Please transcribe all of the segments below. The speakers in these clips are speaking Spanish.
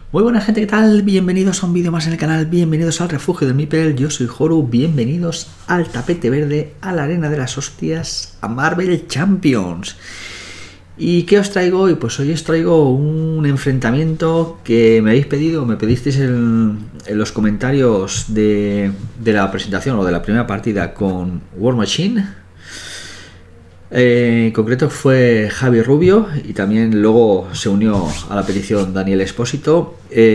Muy buena gente, ¿qué tal? Bienvenidos a un vídeo más en el canal, bienvenidos al refugio del Meeple, yo soy Joru, bienvenidos al tapete verde, a la arena de las hostias, a Marvel Champions. ¿Y qué os traigo hoy? Pues hoy os traigo un enfrentamiento que me habéis pedido, me pedisteis en los comentarios de la presentación o de la primera partida con War Machine. En concreto fue Javi Rubio y también luego se unió a la petición Daniel Espósito,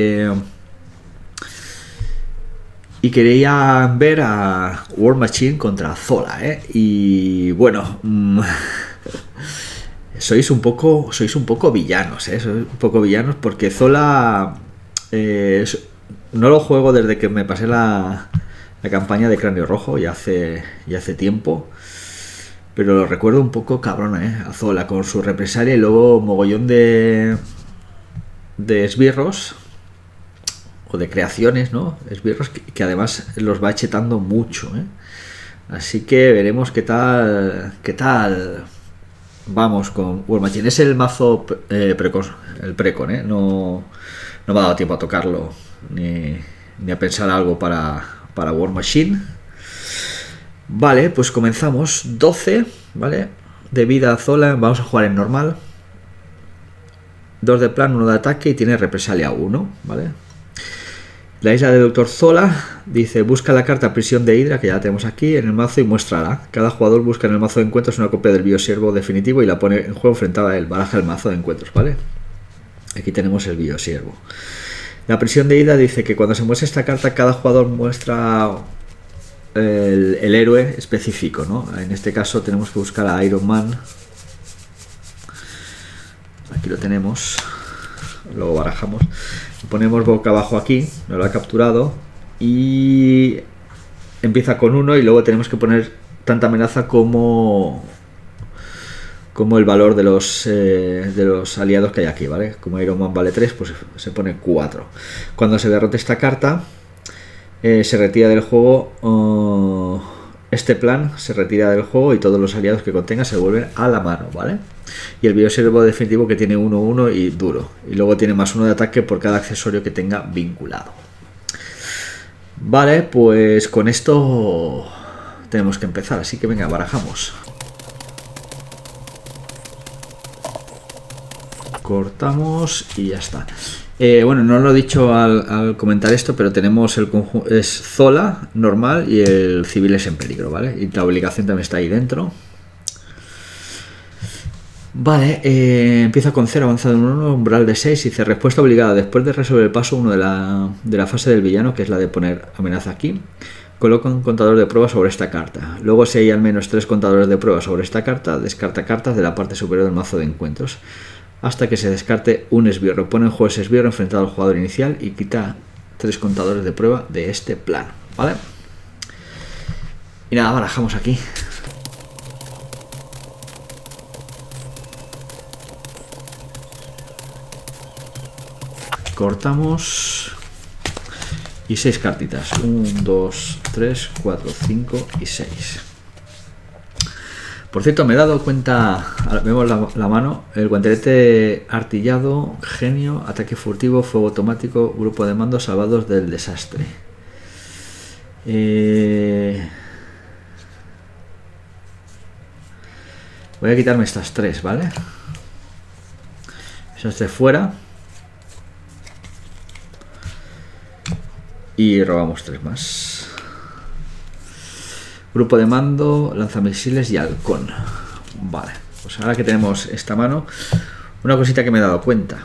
y quería ver a War Machine contra Zola, y bueno, sois un poco villanos, sois un poco villanos porque Zola no lo juego desde que me pasé la campaña de Cráneo Rojo, ya hace tiempo. Pero lo recuerdo un poco cabrón, a Zola con su represalia y luego mogollón de esbirros o de creaciones, ¿no? Esbirros que además los va chetando mucho, Así que veremos qué tal vamos con War Machine. Es el mazo el precon, no me ha dado tiempo a tocarlo ni a pensar algo para War Machine. Vale, pues comenzamos. 12, ¿vale? De vida a Zola, vamos a jugar en normal. 2 de plan, 1 de ataque y tiene represalia 1, ¿vale? La isla de Dr. Zola dice: busca la carta Prisión de Hydra, que ya la tenemos aquí, en el mazo y muéstrala. Cada jugador busca en el mazo de encuentros una copia del biosiervo definitivo y la pone en juego enfrentada a él. Baraja el mazo de encuentros, ¿vale? Aquí tenemos el biosiervo. La Prisión de Hydra dice que cuando se muestra esta carta, cada jugador muestra el héroe específico, ¿no? En este caso tenemos que buscar a Iron Man. Aquí lo tenemos. Luego barajamos. Lo ponemos boca abajo aquí. Nos lo ha capturado. Y empieza con 1 y luego tenemos que poner tanta amenaza como el valor de los aliados que hay aquí, ¿vale? Como Iron Man vale 3, pues se pone 4. Cuando se derrote esta carta, se retira del juego. Este plan se retira del juego y todos los aliados que contenga se vuelven a la mano, ¿vale? Y el biosiervo definitivo que tiene 1-1 y duro. Y luego tiene más 1 de ataque por cada accesorio que tenga vinculado. Vale, pues con esto tenemos que empezar. Así que venga, barajamos. Cortamos y ya está. Bueno, no lo he dicho al comentar esto, pero tenemos el conjunto, es Zola normal y el Civiles en peligro, ¿vale? Y la obligación también está ahí dentro. Vale, empieza con 0, avanzado en 1, umbral de 6, y dice: respuesta obligada. Después de resolver el paso 1 de la fase del villano, que es la de poner amenaza aquí, coloca un contador de pruebas sobre esta carta. Luego, si hay al menos 3 contadores de pruebas sobre esta carta, descarta cartas de la parte superior del mazo de encuentros hasta que se descarte un esbirro. Pone en juego ese esbirro enfrentado al jugador inicial y quita 3 contadores de prueba de este plan, ¿vale? Y nada, barajamos aquí. Cortamos. Y 6 cartitas. 1, 2, 3, 4, 5 y 6. Por cierto, me he dado cuenta, vemos la mano, el guantelete artillado, genio, ataque furtivo, fuego automático, grupo de mando, salvados del desastre. Voy a quitarme estas 3, ¿vale? Esas de fuera. Y robamos 3 más. Grupo de mando, lanzamisiles y halcón. Vale, pues ahora que tenemos esta mano, una cosita que me he dado cuenta.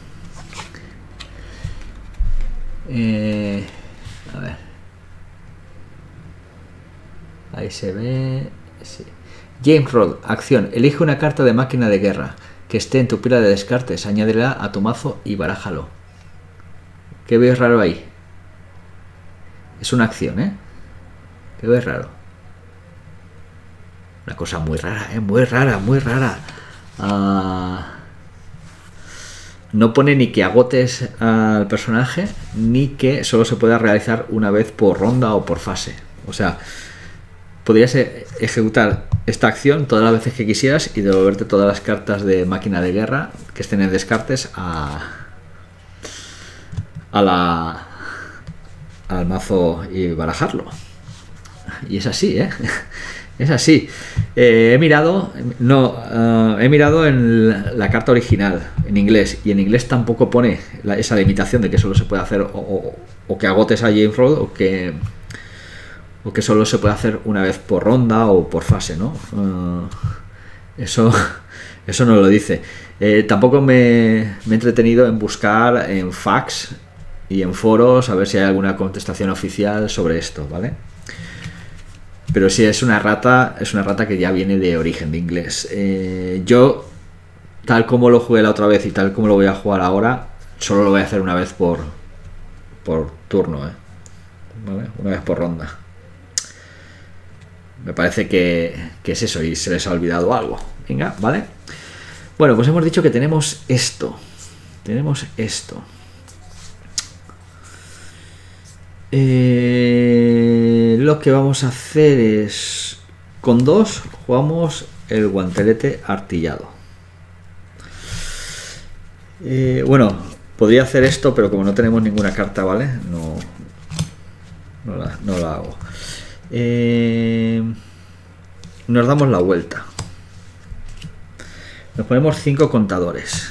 A ver. Ahí se ve. Sí. James Rod, acción. Elige una carta de máquina de guerra que esté en tu pila de descartes. Añádela a tu mazo y barájalo. ¿Qué ves raro ahí? Es una acción, ¿Qué ves raro? Una cosa muy rara, muy rara, muy rara. No pone ni que agotes al personaje, ni que solo se pueda realizar una vez por ronda o por fase. O sea, podrías ejecutar esta acción todas las veces que quisieras y devolverte todas las cartas de máquina de guerra que estén en descartes al mazo y barajarlo. Y es así, ¿eh? Es así. He mirado en la carta original, en inglés, y en inglés tampoco pone esa limitación de que solo se puede hacer o que agotes a James Road o que solo se puede hacer una vez por ronda o por fase, ¿no? Eso no lo dice. Tampoco me he entretenido en buscar en fax y en foros a ver si hay alguna contestación oficial sobre esto, ¿vale? Pero sí, es una rata que ya viene de origen de inglés. Yo, tal como lo jugué la otra vez y tal como lo voy a jugar ahora, solo lo voy a hacer una vez por turno, ¿vale? Una vez por ronda. Me parece que es eso y se les ha olvidado algo. Venga, ¿vale? Bueno, pues hemos dicho que tenemos esto. Tenemos esto. Lo que vamos a hacer es, con 2 jugamos el guantelete artillado. Bueno, podría hacer esto, pero como no tenemos ninguna carta, ¿vale? No la hago. Nos damos la vuelta. Nos ponemos 5 contadores.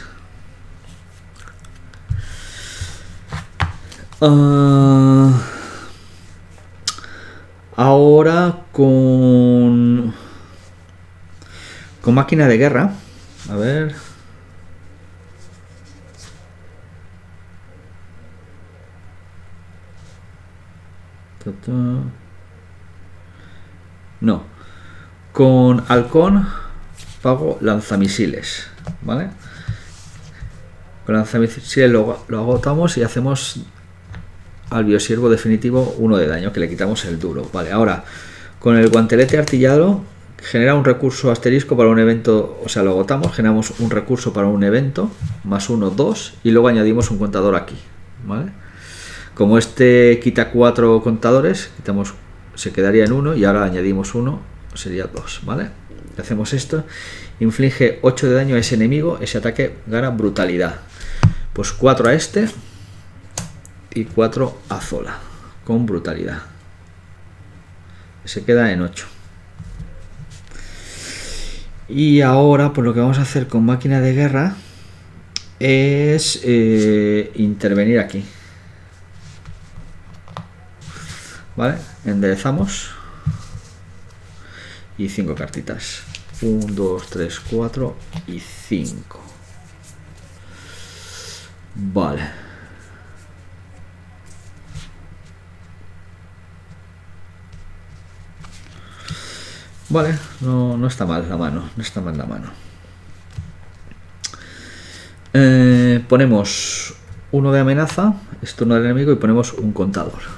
Ahora con máquina de guerra. A ver. No. Con halcón pago lanzamisiles, ¿vale? Con lanzamisiles lo agotamos y hacemos al biosiervo definitivo 1 de daño, que le quitamos el duro. Vale, ahora con el guantelete artillado genera un recurso asterisco para un evento, o sea, lo agotamos, generamos un recurso para un evento, más 1, 2, y luego añadimos un contador aquí, ¿vale? Como este quita 4 contadores, se quedaría en 1 y ahora añadimos 1, sería 2, ¿vale? Hacemos esto, inflige 8 de daño a ese enemigo, ese ataque gana brutalidad. Pues 4 a este y 4 a Zola, con brutalidad. Se queda en 8. Y ahora, pues lo que vamos a hacer con máquina de guerra es intervenir aquí. ¿Vale? Enderezamos. Y 5 cartitas. 1, 2, 3, 4 y 5. Vale. Vale, no está mal la mano. No está mal la mano. Ponemos 1 de amenaza, es turno del enemigo, y ponemos un contador.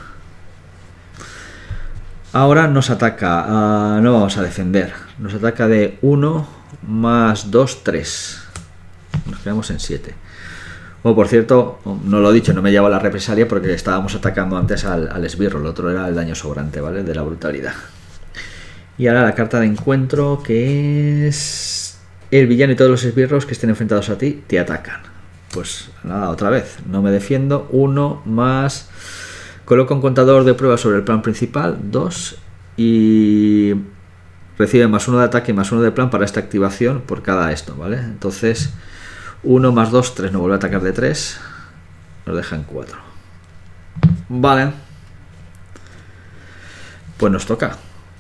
Ahora nos ataca, no vamos a defender, nos ataca de 1 más 2, 3. Nos quedamos en 7. Bueno, por cierto, no lo he dicho, no me llevo la represalia porque estábamos atacando antes al esbirro, el otro era el daño sobrante, ¿vale? De la brutalidad. Y ahora la carta de encuentro, que es el villano y todos los esbirros que estén enfrentados a ti te atacan. Pues nada, otra vez, no me defiendo, 1 más... Coloca un contador de prueba sobre el plan principal, 2, y recibe más 1 de ataque y más 1 de plan para esta activación por cada esto, ¿vale? Entonces, 1 más 2, 3, no vuelve a atacar de 3, nos deja en 4. Vale. Pues nos toca.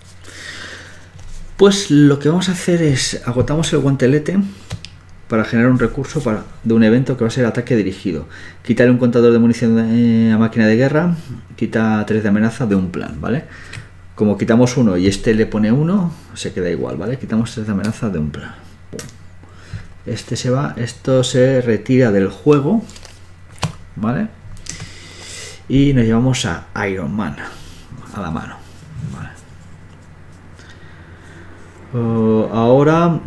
Pues lo que vamos a hacer es, agotamos el guantelete para generar un recurso de un evento que va a ser ataque dirigido. Quitarle un contador de munición a máquina de guerra, quita 3 de amenaza de un plan, ¿vale? Como quitamos 1 y este le pone 1, se queda igual, ¿vale? Quitamos 3 de amenaza de un plan. Este se va, esto se retira del juego, ¿vale? Y nos llevamos a Iron Man, a la mano, ¿vale? Ahora...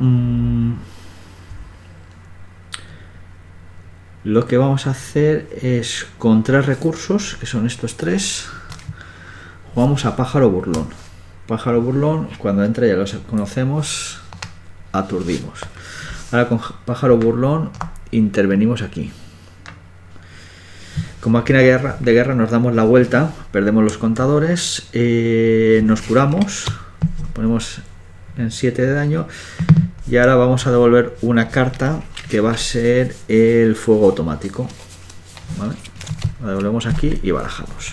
lo que vamos a hacer es, con 3 recursos, que son estos 3, jugamos a Pájaro Burlón. Pájaro Burlón, cuando entra ya los conocemos, aturdimos. Ahora con Pájaro Burlón intervenimos aquí. Con máquina de guerra nos damos la vuelta, perdemos los contadores, nos curamos, ponemos en 7 de daño y ahora vamos a devolver una carta que va a ser el fuego automático, ¿vale? La devolvemos aquí y barajamos.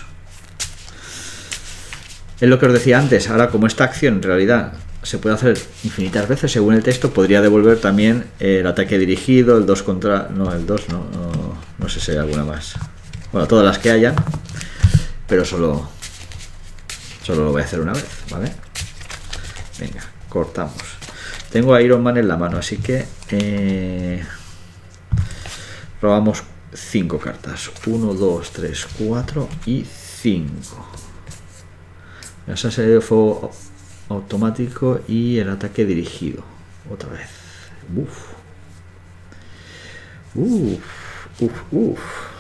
Es lo que os decía antes, ahora como esta acción en realidad se puede hacer infinitas veces, según el texto podría devolver también el ataque dirigido, el 2 contra... no, el 2 no sé si hay alguna más. Bueno, todas las que hayan, pero solo lo voy a hacer una vez, ¿vale? Venga, cortamos. Tengo a Iron Man en la mano, así que robamos 5 cartas. 1, 2, 3, 4 y 5. Esa serie de fuego automático y el ataque dirigido. Otra vez. Uf.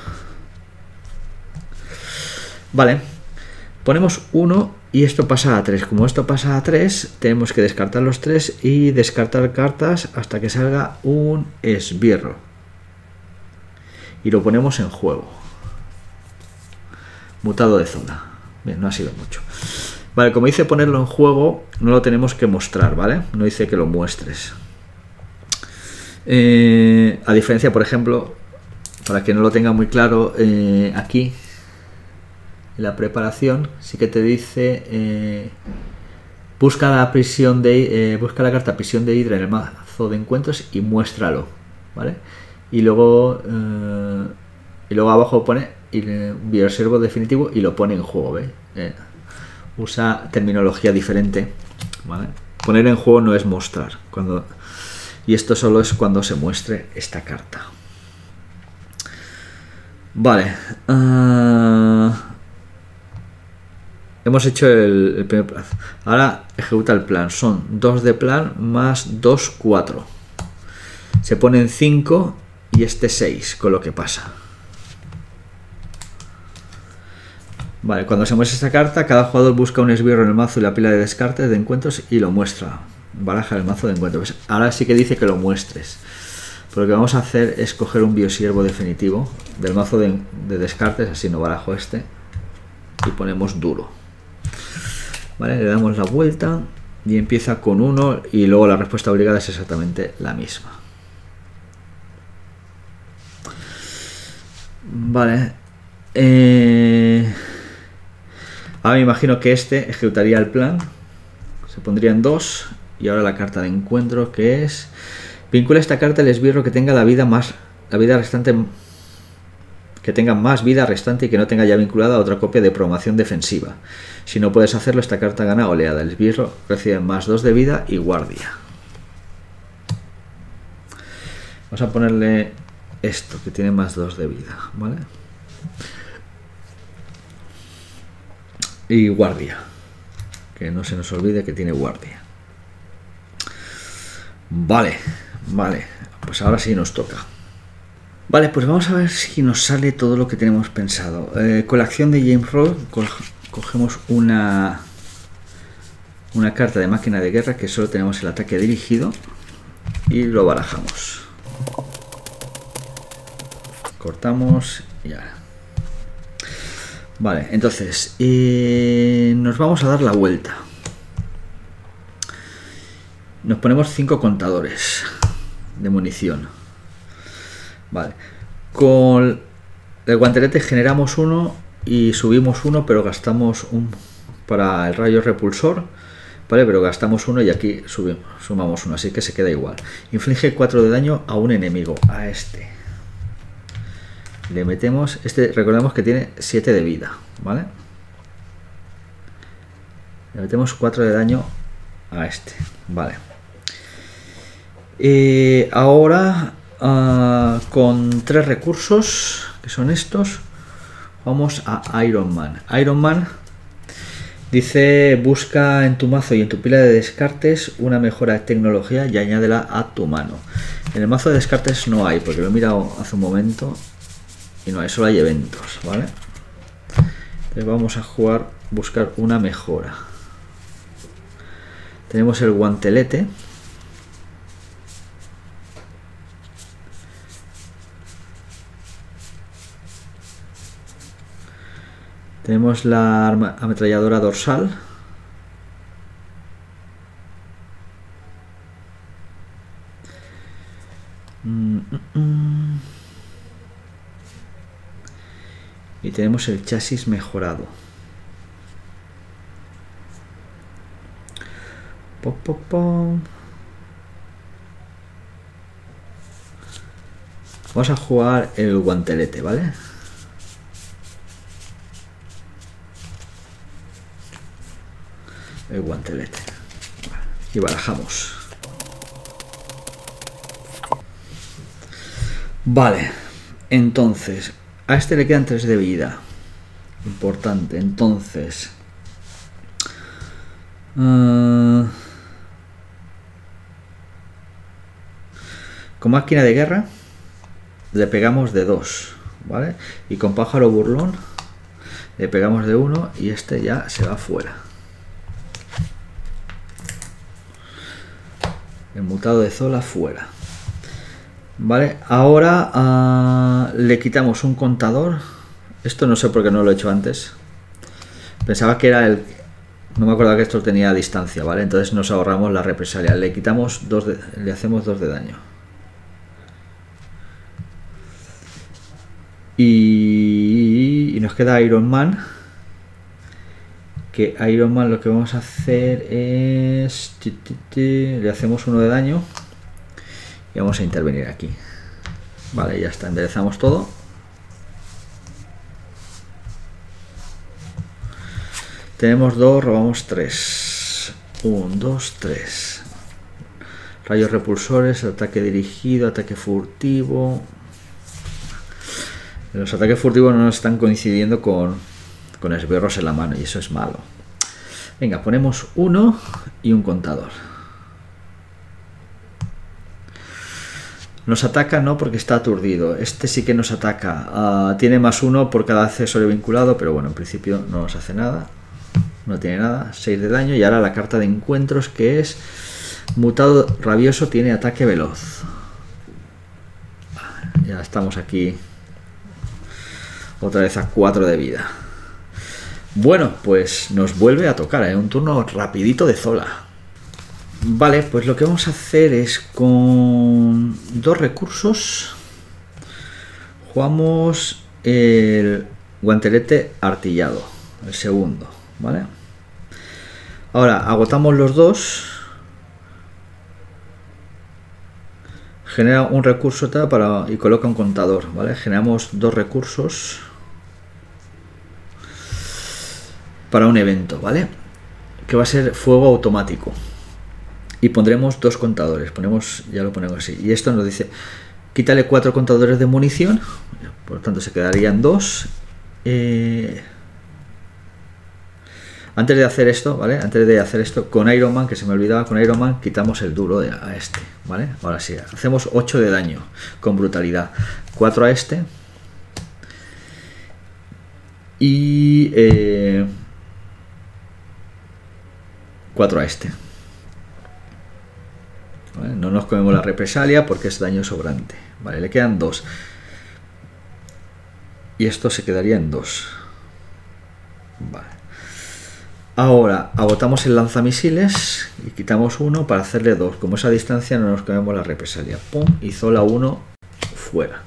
Vale. Ponemos 1 y esto pasa a 3. Como esto pasa a 3, tenemos que descartar los 3 y descartar cartas hasta que salga un esbirro. Y lo ponemos en juego. Mutado de zona. Bien, no ha sido mucho. Vale, como dice ponerlo en juego, no lo tenemos que mostrar, ¿vale? No dice que lo muestres. A diferencia, por ejemplo, para que no lo tenga muy claro, aquí, en la preparación, sí que te dice busca la carta prisión de Hydra en el mazo de encuentros y muéstralo, ¿vale? Y luego abajo pone un bioreservo definitivo y lo pone en juego, ¿ves? Usa terminología diferente, ¿vale? Poner en juego no es mostrar, y esto solo es cuando se muestre esta carta. Vale. Hemos hecho el primer plan. Ahora ejecuta el plan. Son 2 de plan más 2, 4. Se ponen 5 y este 6, con lo que pasa. Vale, cuando se muestra esta carta, cada jugador busca un esbirro en el mazo y la pila de descartes de encuentros y lo muestra. Baraja el mazo de encuentros. Pues ahora sí que dice que lo muestres. Pero lo que vamos a hacer es coger un biosiervo definitivo del mazo de descartes, así no barajo este, y ponemos duro. Vale, le damos la vuelta y empieza con 1 y luego la respuesta obligada es exactamente la misma. Vale. Ahora me imagino que este ejecutaría el plan. Se pondría en 2. Y ahora la carta de encuentro, que es... Vincula esta carta al esbirro que tenga la vida restante... Que tenga más vida restante y que no tenga ya vinculada a otra copia de programación defensiva. Si no puedes hacerlo, esta carta gana oleada. El esbirro recibe más 2 de vida y guardia. Vamos a ponerle esto, que tiene más 2 de vida, ¿vale? Y guardia, que no se nos olvide que tiene guardia. Vale, pues ahora sí nos toca. Vale, pues vamos a ver si nos sale todo lo que tenemos pensado. Con la acción de James Roll cogemos una carta de máquina de guerra, que solo tenemos el ataque dirigido, y lo barajamos. Cortamos y ya. Vale, entonces nos vamos a dar la vuelta. Nos ponemos 5 contadores de munición. Vale, con el guantelete generamos 1 y subimos 1, pero gastamos un para el rayo repulsor, vale, pero gastamos 1 y aquí sumamos 1, así que se queda igual. Inflige 4 de daño a un enemigo, a este. Le metemos, recordemos que tiene 7 de vida, ¿vale? Le metemos 4 de daño a este, vale. Ahora con 3 recursos, que son estos, vamos a Iron Man. Iron Man dice: busca en tu mazo y en tu pila de descartes una mejora de tecnología y añádela a tu mano. En el mazo de descartes no hay, porque lo he mirado hace un momento y no hay, solo hay eventos, ¿vale? Entonces vamos a buscar una mejora. Tenemos el guantelete. Tenemos la ametralladora dorsal. Y tenemos el chasis mejorado. Vamos a jugar el guantelete, ¿vale? El guantelete. Y barajamos. Vale. Entonces, a este le quedan 3 de vida. Importante. Entonces... con máquina de guerra le pegamos de 2, ¿vale? Y con pájaro burlón le pegamos de 1 y este ya se va fuera. El mutado de Zola fuera. Vale, ahora le quitamos un contador. Esto no sé por qué no lo he hecho antes. Pensaba que era el... No me acordaba que esto tenía distancia, ¿vale? Entonces nos ahorramos la represalia. Le quitamos 2 de... Le hacemos 2 de daño. Y nos queda Iron Man. Que Iron Man lo que vamos a hacer es... Le hacemos 1 de daño. Y vamos a intervenir aquí. Vale, ya está. Enderezamos todo. Tenemos 2, robamos 3. 1, 2, 3. Rayos repulsores, ataque dirigido, ataque furtivo. Los ataques furtivos no están coincidiendo con esbirros en la mano y eso es malo. Venga, ponemos 1 y un contador. Nos ataca no porque está aturdido. Este sí que nos ataca. Tiene +1 por cada accesorio vinculado, pero bueno, en principio no nos hace nada. No tiene nada. 6 de daño. Y ahora la carta de encuentros, que es mutado rabioso, tiene ataque veloz. Ya estamos aquí. Otra vez a 4 de vida. Bueno, pues nos vuelve a tocar, ¿eh? Un turno rapidito de Zola. Vale, pues lo que vamos a hacer es con 2 recursos. Jugamos el guantelete artillado, el segundo, ¿vale? Ahora agotamos los 2. Genera un recurso y coloca un contador, ¿vale? Generamos 2 recursos para un evento, ¿vale? Que va a ser fuego automático. Y pondremos 2 contadores. Ya lo ponemos así. Y esto nos dice, quítale 4 contadores de munición. Por lo tanto se quedarían 2. Antes de hacer esto, ¿vale? Antes de hacer esto, con Iron Man, que se me olvidaba, con Iron Man quitamos el duro a este, ¿vale? Ahora sí, hacemos 8 de daño con brutalidad. 4 a este. Y 4 a este. ¿Vale? No nos comemos la represalia porque es daño sobrante. Vale, le quedan 2. Y esto se quedaría en 2. Vale. Ahora agotamos el lanzamisiles y quitamos 1 para hacerle 2. Como esa distancia no nos comemos la represalia. ¡Pum! Y Zola 1 fuera.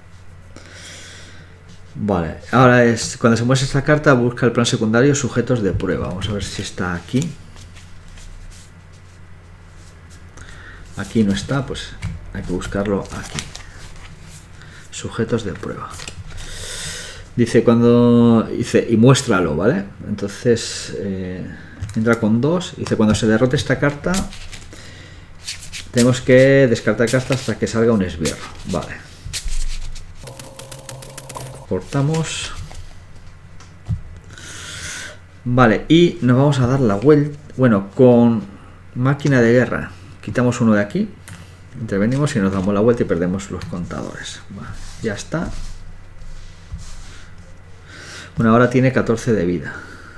Vale, ahora es cuando se muestra esta carta, busca el plan secundario sujetos de prueba. Vamos a ver si está aquí. Aquí no está, pues hay que buscarlo aquí. Sujetos de prueba. Dice y muéstralo, ¿vale? Entonces entra con 2. Dice cuando se derrote esta carta tenemos que descartar carta hasta que salga un esbirro. Vale. Cortamos. Vale, y nos vamos a dar la vuelta. Bueno, con máquina de guerra quitamos 1 de aquí. Intervenimos y nos damos la vuelta y perdemos los contadores. Vale, ya está. Bueno, ahora tiene 14 de vida.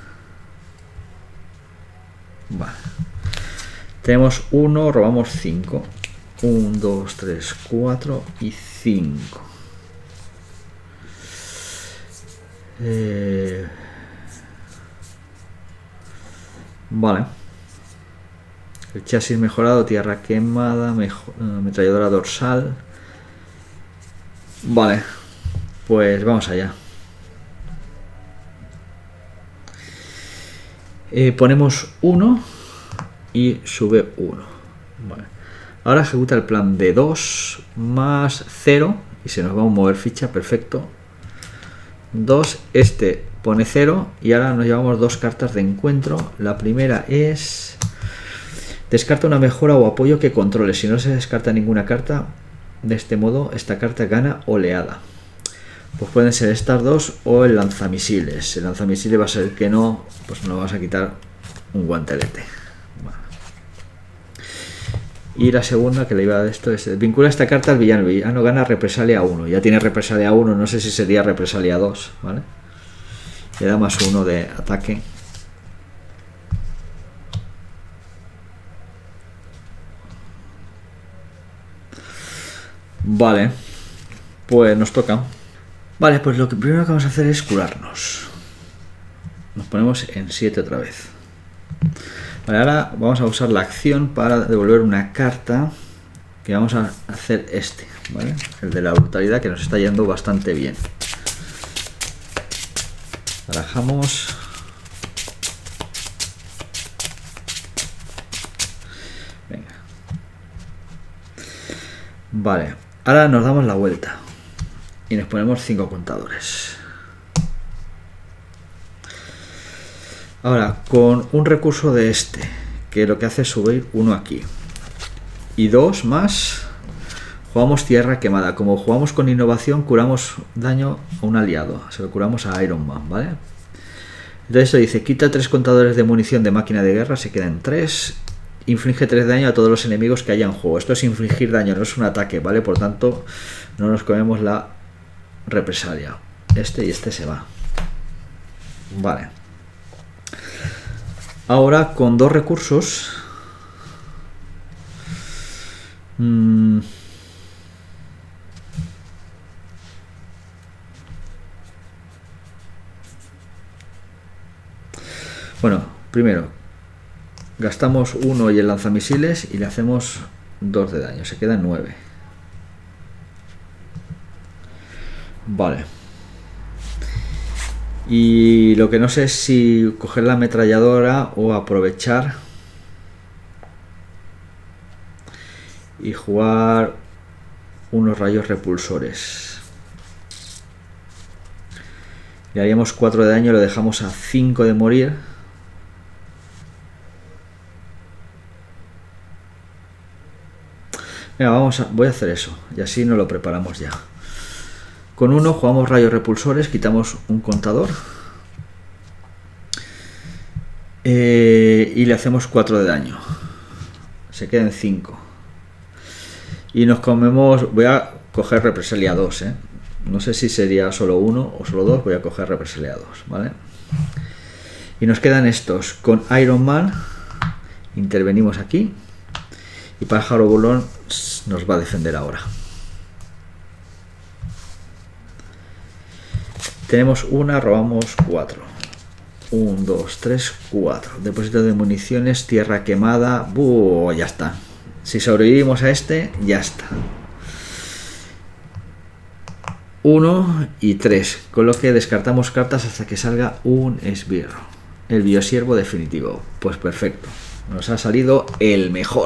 Vale. Tenemos 1, robamos 5. 1, 2, 3, 4 y 5. Vale. El chasis mejorado, tierra quemada, ametralladora dorsal. Vale, pues vamos allá. Ponemos 1 y sube 1. Vale. Ahora ejecuta el plan de 2 más 0 y se nos va a mover ficha, perfecto. 2, este pone 0 y ahora nos llevamos 2 cartas de encuentro. La primera es: descarta una mejora o apoyo que controle. Si no se descarta ninguna carta, de este modo esta carta gana oleada. Pues pueden ser estas dos o el lanzamisiles. El lanzamisiles va a ser que no, pues nos vas a quitar un guantelete. Bueno. Y la segunda que le iba a dar esto es: vincula esta carta al villano. El villano gana represalia 1. Ya tiene represalia 1, no sé si sería represalia 2, ¿vale? Le da más 1 de ataque. Vale, pues nos toca. Vale, pues lo que primero que vamos a hacer es curarnos. Nos ponemos en 7 otra vez. Vale, ahora vamos a usar la acción para devolver una carta. Que vamos a hacer este, ¿vale? El de la brutalidad, que nos está yendo bastante bien. Barajamos. Venga. Vale, ahora nos damos la vuelta. Y nos ponemos 5 contadores. Ahora, con un recurso de este, que lo que hace es subir 1 aquí. Y 2 más, jugamos tierra quemada. Como jugamos con innovación, curamos daño a un aliado. Se lo curamos a Iron Man, ¿vale? Entonces esto dice: quita 3 contadores de munición de máquina de guerra, se quedan 3. Inflige 3 daño a todos los enemigos que haya en juego. Esto es infligir daño, no es un ataque, ¿vale? Por tanto, no nos comemos la represalia. Este y este se va. Vale. Ahora con 2 recursos. Bueno, primero gastamos 1 y el lanzamisiles y le hacemos 2 de daño. Se quedan 9. Vale. Y lo que no sé es si coger la ametralladora o aprovechar y jugar unos rayos repulsores. Le haríamos 4 de daño, lo dejamos a 5 de morir. Venga, voy a hacer eso y así nos lo preparamos ya. Con 1 jugamos rayos repulsores, quitamos un contador y le hacemos 4 de daño. Se quedan 5. Y nos comemos. Voy a coger represalia 2, ¿eh? No sé si sería solo 1 o solo 2. Voy a coger represalia 2, ¿vale? Y nos quedan estos. Con Iron Man intervenimos aquí. Y Pájaro Burlón nos va a defender ahora. Tenemos una, robamos 4. 1, 2, 3, 4. Depósito de municiones, tierra quemada. Ya está. Si sobrevivimos a este, ya está. 1 y 3. Con lo que descartamos cartas hasta que salga un esbirro. El biosiervo definitivo. Pues perfecto. Nos ha salido el mejor.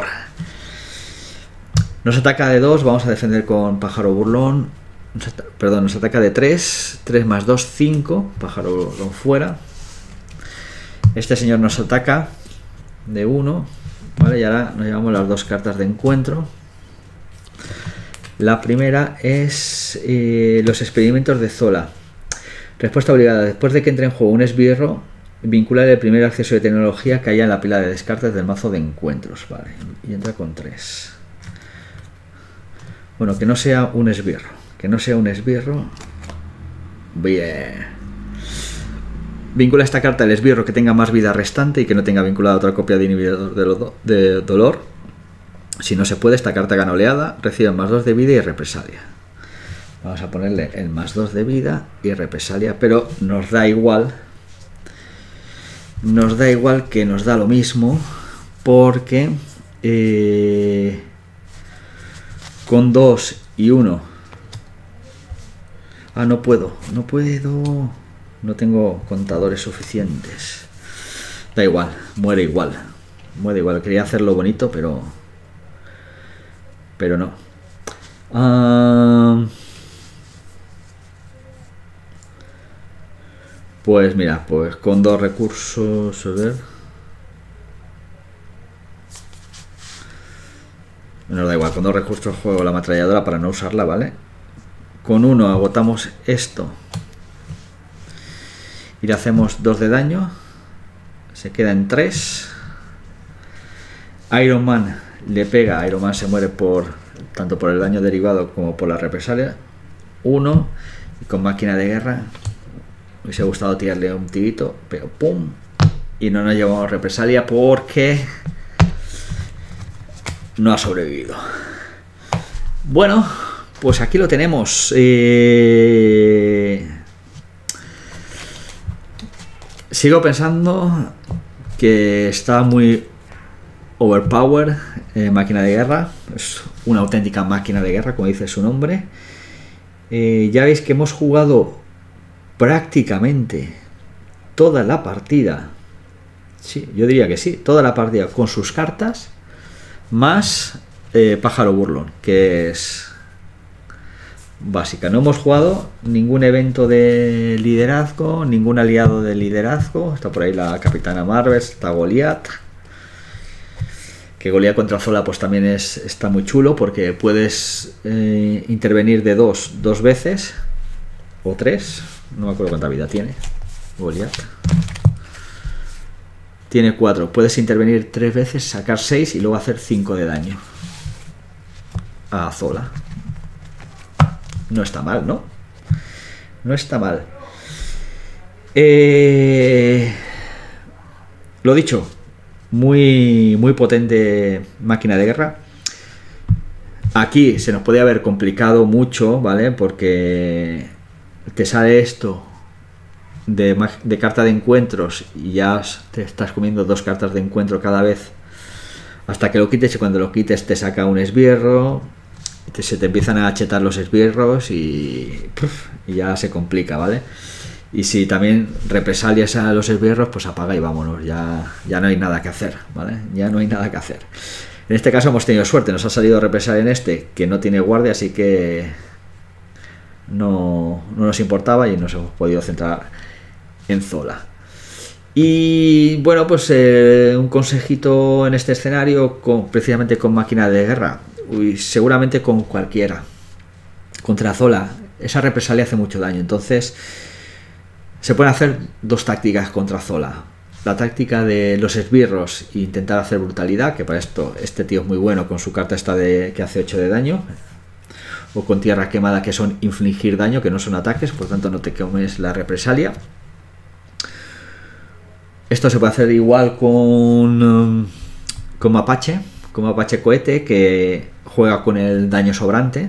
Nos ataca de 2. Vamos a defender con Pájaro Burlón. Perdón, nos ataca de 3. 3 más 2, 5. Pájaro Burlón fuera. Este señor nos ataca de 1. Vale, y ahora nos llevamos las 2 cartas de encuentro. La primera es los experimentos de Zola. Respuesta obligada: después de que entre en juego un esbirro, vincular el primer acceso de tecnología que haya en la pila de descartes del mazo de encuentros. Vale, y entra con 3. Bueno, que no sea un esbirro. Que no sea un esbirro. Bien. Vincula esta carta al esbirro que tenga más vida restante y que no tenga vinculada otra copia de inhibidor de dolor. Si no se puede, esta carta gana oleada, recibe más 2 de vida y represalia. Vamos a ponerle el más 2 de vida y represalia, pero nos da igual nos da igual, que nos da lo mismo, porque con 2 y 1... Ah, no puedo. No tengo contadores suficientes. Da igual, muere igual. Muere igual. Quería hacerlo bonito, pero no. Pues mira, pues con 2 recursos, a ver. Bueno, da igual, con 2 recursos juego la ametralladora para no usarla, ¿vale? Con 1 agotamos esto. Y le hacemos 2 de daño. Se queda en 3. Iron Man le pega. Iron Man se muere tanto por el daño derivado como por la represalia. 1. Y con máquina de guerra me hubiese gustado tirarle un tirito, pero ¡pum! Y no nos llevamos represalia porque no ha sobrevivido. Bueno, pues aquí lo tenemos. Sigo pensando que está muy overpower. Máquina de guerra. Es una auténtica máquina de guerra, como dice su nombre. Ya veis que hemos jugado prácticamente toda la partida. Sí, yo diría que sí, toda la partida con sus cartas, más pájaro burlón, que es básica. No hemos jugado ningún evento de liderazgo, ningún aliado de liderazgo. Está por ahí la Capitana Marvel, está Goliath. Que Goliath contra Zola pues también está muy chulo, porque puedes intervenir de dos veces o 3. No me acuerdo cuánta vida tiene Goliath. Tiene 4. Puedes intervenir 3 veces, sacar 6 y luego hacer 5 de daño a Zola. No está mal, ¿no? No está mal. Lo dicho, muy potente máquina de guerra. Aquí se nos podía haber complicado mucho, ¿vale? Porque te sale esto de carta de encuentros y ya te estás comiendo 2 cartas de encuentro cada vez hasta que lo quites, y cuando lo quites te saca un esbirro, se te empiezan a chetar los esbirros y ya se complica, ¿vale? Y si también represalias a los esbirros, pues apaga y vámonos, ya no hay nada que hacer, ¿vale? Ya no hay nada que hacer. En este caso hemos tenido suerte, nos ha salido represalia en este, que no tiene guardia, así que no nos importaba y nos hemos podido centrar en Zola. Y bueno, pues un consejito en este escenario, precisamente con máquina de guerra, seguramente con cualquiera. Contra Zola, esa represalia hace mucho daño, entonces se pueden hacer 2 tácticas contra Zola. La táctica de los esbirros e intentar hacer brutalidad, que para esto este tío es muy bueno con su carta esta que hace 8 de daño. O con tierra quemada, que son infligir daño, que no son ataques, por tanto no te comes la represalia. Esto se puede hacer igual con Mapache, cohete, que juega con el daño sobrante.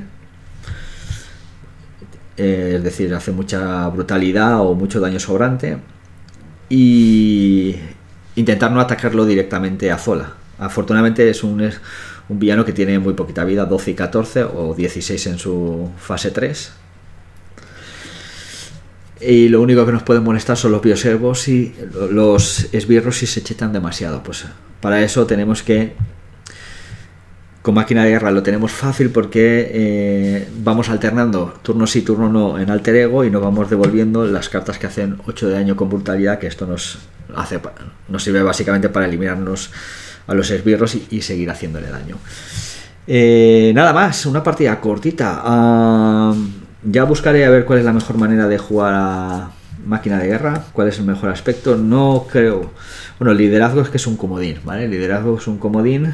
Es decir, hace mucha brutalidad o mucho daño sobrante. Y intentar no atacarlo directamente a Zola. Afortunadamente es un villano que tiene muy poquita vida, 12 y 14 o 16 en su fase 3. Y lo único que nos puede molestar son los bioservos y los esbirros si se chetan demasiado. Pues para eso tenemos que, con máquina de guerra lo tenemos fácil, porque vamos alternando turno sí, turno no en alter ego, y nos vamos devolviendo las cartas que hacen 8 de daño con brutalidad, que esto nos sirve básicamente para eliminarnos a los esbirros y seguir haciéndole daño. Nada más, una partida cortita. Ya buscaré a ver cuál es la mejor manera de jugar a máquina de guerra, cuál es el mejor aspecto. No creo... Bueno, el liderazgo es que es un comodín, ¿vale? El liderazgo es un comodín.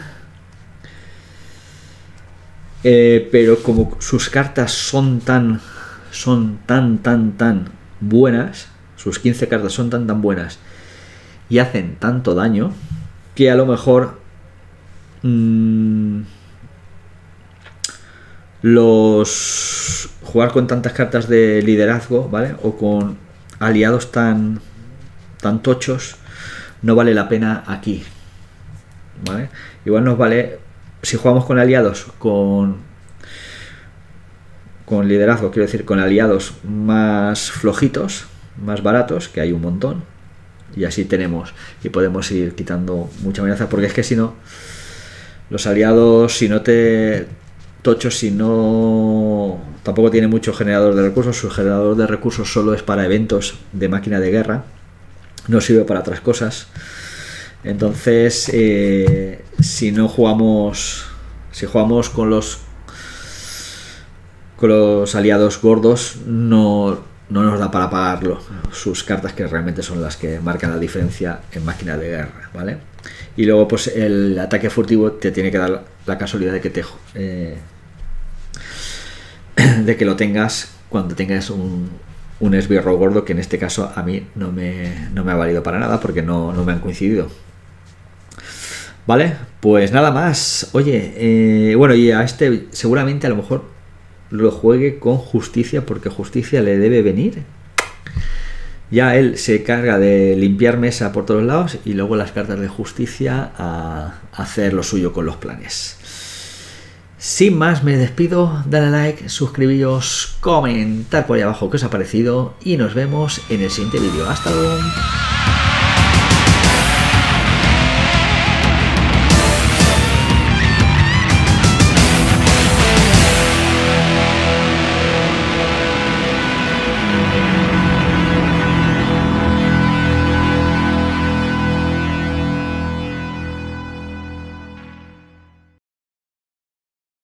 Pero como sus cartas son tan buenas, sus 15 cartas son tan buenas y hacen tanto daño, que a lo mejor jugar con tantas cartas de liderazgo, ¿vale? O con aliados tan tochos, no vale la pena aquí, ¿vale? Igual nos vale si jugamos con aliados, con liderazgo, quiero decir, con aliados más flojitos, más baratos, que hay un montón, y así tenemos y podemos ir quitando mucha amenaza, porque es que si no, los aliados, si no te tochos, si no tampoco tiene mucho generador de recursos, su generador de recursos solo es para eventos de máquina de guerra, no sirve para otras cosas. Entonces si jugamos con los aliados gordos, no nos da para pagarlo sus cartas, que realmente son las que marcan la diferencia en máquina de guerra, ¿vale? Y luego pues el ataque furtivo te tiene que dar la casualidad de que de que lo tengas cuando tengas un esbirro gordo, que en este caso a mí no me ha valido para nada porque no me han coincidido. Vale, pues nada más. Oye, bueno, y a este seguramente a lo mejor lo juegue con justicia, porque justicia le debe venir. Ya él se carga de limpiar mesa por todos lados y luego las cartas de justicia a hacer lo suyo con los planes. Sin más, me despido. Dale like, suscribíos, comentar por ahí abajo qué os ha parecido y nos vemos en el siguiente vídeo. Hasta luego.